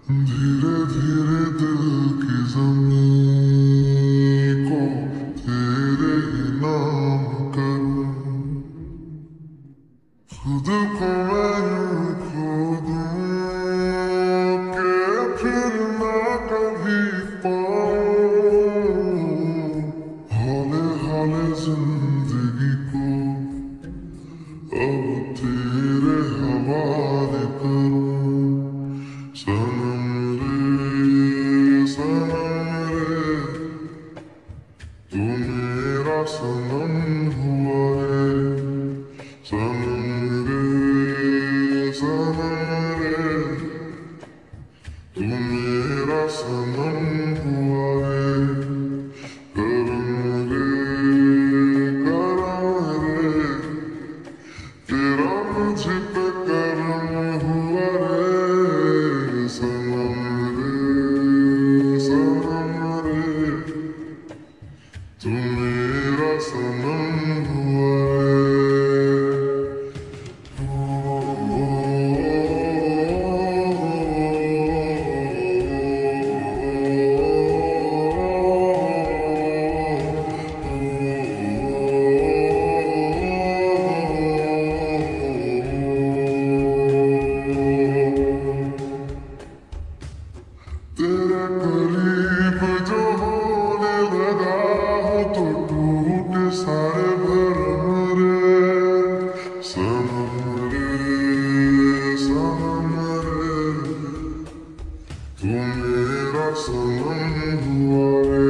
धीरे धीरे दिल की ज़मीं को तेरे ही नाम करूं, खुद को मैं यूं खो दूं कि फिर ना कभी पाऊं, हौले हौले जिंदगी को अब तेरे हवाले करूं। सनम रे तू मेरा सनम हुआ है। सनम रे तू मेरा सनम हुआ है। करम रे तेरा मुझ पे करम हुआ रे। सनम रे तू मेरा सनम हुआ है। तेरे करीब जो होने लगा हो तो टूट सारे भरम रे। सनम रे तू मेरा सनम हुआ रे।